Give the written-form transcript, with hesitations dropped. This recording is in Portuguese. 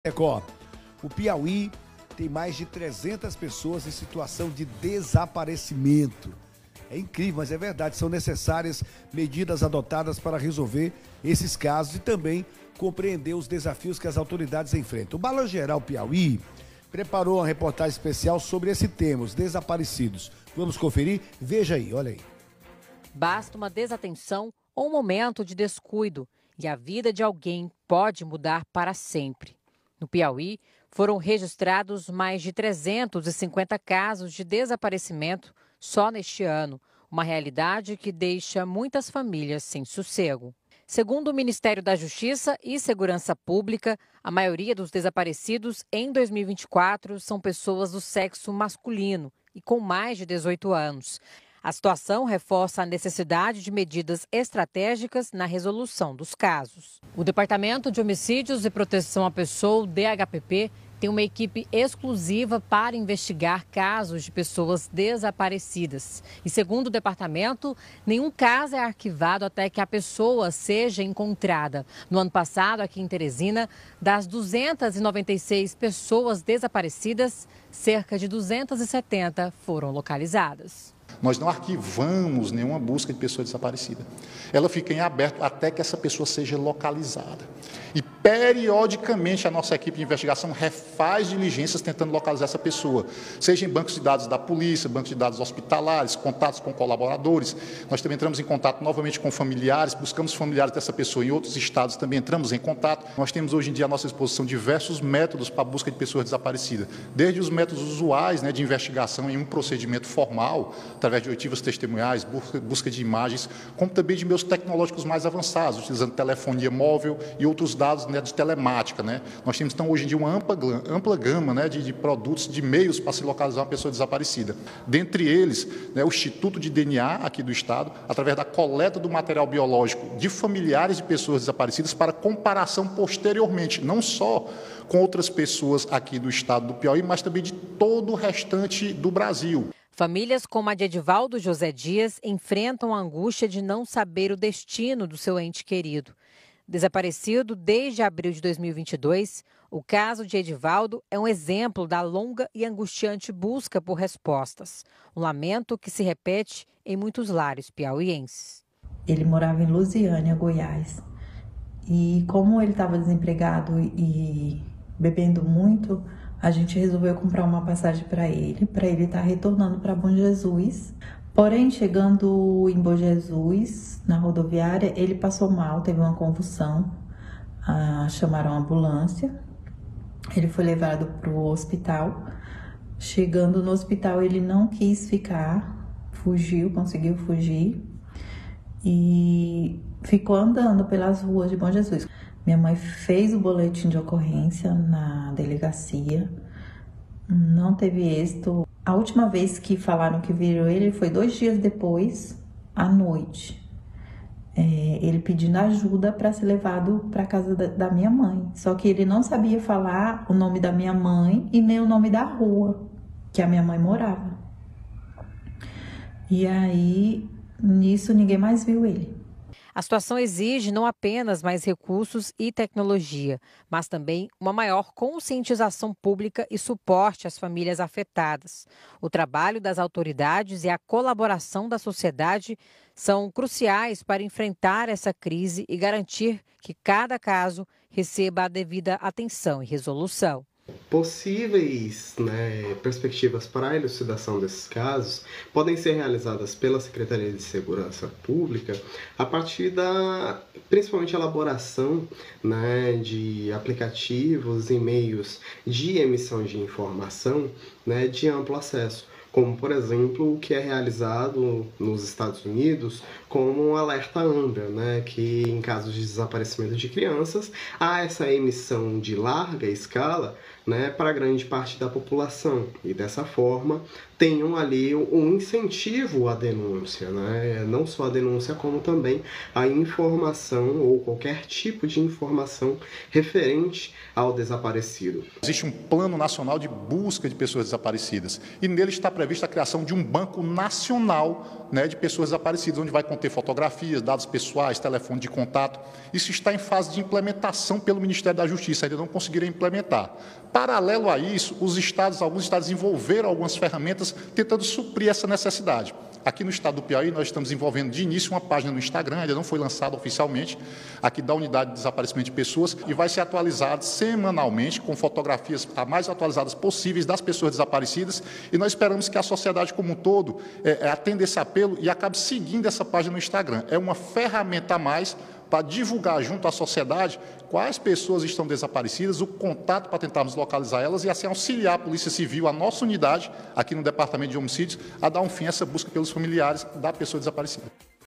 Record. O Piauí tem mais de 300 pessoas em situação de desaparecimento. É incrível, mas é verdade. São necessárias medidas adotadas para resolver esses casos e também compreender os desafios que as autoridades enfrentam. O Balanço Geral Piauí preparou uma reportagem especial sobre esse tema, os desaparecidos. Vamos conferir? Veja aí, olha aí. Basta uma desatenção ou um momento de descuido e a vida de alguém pode mudar para sempre. No Piauí, foram registrados mais de 350 casos de desaparecimento só neste ano, uma realidade que deixa muitas famílias sem sossego. Segundo o Ministério da Justiça e Segurança Pública, a maioria dos desaparecidos em 2024 são pessoas do sexo masculino e com mais de 18 anos. A situação reforça a necessidade de medidas estratégicas na resolução dos casos. O Departamento de Homicídios e Proteção à Pessoa, o DHPP, tem uma equipe exclusiva para investigar casos de pessoas desaparecidas. E segundo o departamento, nenhum caso é arquivado até que a pessoa seja encontrada. No ano passado, aqui em Teresina, das 296 pessoas desaparecidas, cerca de 270 foram localizadas. Nós não arquivamos nenhuma busca de pessoa desaparecida. Ela fica em aberto até que essa pessoa seja localizada. E, periodicamente, a nossa equipe de investigação refaz diligências tentando localizar essa pessoa, seja em bancos de dados da polícia, bancos de dados hospitalares, contatos com colaboradores. Nós também entramos em contato novamente com familiares, buscamos familiares dessa pessoa em outros estados, também entramos em contato. Nós temos hoje em dia à nossa disposição diversos métodos para a busca de pessoas desaparecidas, desde os métodos usuais, de investigação em um procedimento formal, através de oitivas testemunhais, busca de imagens, como também de meios tecnológicos mais avançados, utilizando telefonia móvel e outros dados de telemática. Nós temos, então, hoje em dia, uma ampla gama de produtos, de meios para se localizar uma pessoa desaparecida. Dentre eles, o Instituto de DNA aqui do Estado, através da coleta do material biológico de familiares de pessoas desaparecidas para comparação posteriormente, não só com outras pessoas aqui do Estado do Piauí, mas também de todo o restante do Brasil. Famílias como a de Edivaldo José Dias enfrentam a angústia de não saber o destino do seu ente querido. Desaparecido desde abril de 2022, o caso de Edivaldo é um exemplo da longa e angustiante busca por respostas. Um lamento que se repete em muitos lares piauienses. Ele morava em Lusiânia, Goiás. E como ele estava desempregado e bebendo muito, a gente resolveu comprar uma passagem para ele estar retornando para Bom Jesus. Porém, chegando em Bom Jesus, na rodoviária, ele passou mal, teve uma convulsão, chamaram a ambulância, ele foi levado para o hospital. Chegando no hospital, ele não quis ficar, conseguiu fugir e ficou andando pelas ruas de Bom Jesus. Minha mãe fez o boletim de ocorrência na delegacia, não teve êxito. A última vez que falaram que viram ele foi 2 dias depois, à noite. Ele pedindo ajuda para ser levado para a casa da minha mãe. Só que ele não sabia falar o nome da minha mãe e nem o nome da rua que a minha mãe morava. E aí, nisso, ninguém mais viu ele. A situação exige não apenas mais recursos e tecnologia, mas também uma maior conscientização pública e suporte às famílias afetadas. O trabalho das autoridades e a colaboração da sociedade são cruciais para enfrentar essa crise e garantir que cada caso receba a devida atenção e resolução. Possíveis perspectivas para a elucidação desses casos podem ser realizadas pela Secretaria de Segurança Pública a partir da, principalmente, elaboração de aplicativos e meios de emissão de informação de amplo acesso, como, por exemplo, o que é realizado nos Estados Unidos como um alerta Amber, que em casos de desaparecimento de crianças, há essa emissão de larga escala para grande parte da população e, dessa forma, tenham ali um incentivo à denúncia, né? Não só a denúncia, como também a informação ou qualquer tipo de informação referente ao desaparecido. Existe um plano nacional de busca de pessoas desaparecidas e nele está prevista a criação de um banco nacional, né, de pessoas desaparecidas, onde vai conter fotografias, dados pessoais, telefone de contato. Isso está em fase de implementação pelo Ministério da Justiça, ainda não conseguiram implementar. Paralelo a isso, alguns estados desenvolveram algumas ferramentas tentando suprir essa necessidade. Aqui no estado do Piauí, nós estamos desenvolvendo de início uma página no Instagram, ainda não foi lançada oficialmente, aqui da Unidade de Desaparecimento de Pessoas, e vai ser atualizado semanalmente com fotografias as mais atualizadas possíveis das pessoas desaparecidas, e nós esperamos que a sociedade como um todo atenda esse apelo e acabe seguindo essa página no Instagram. É uma ferramenta a mais para divulgar junto à sociedade quais pessoas estão desaparecidas, o contato para tentarmos localizar elas e assim auxiliar a Polícia Civil, a nossa unidade, aqui no Departamento de Homicídios, a dar um fim a essa busca pelos familiares da pessoa desaparecida.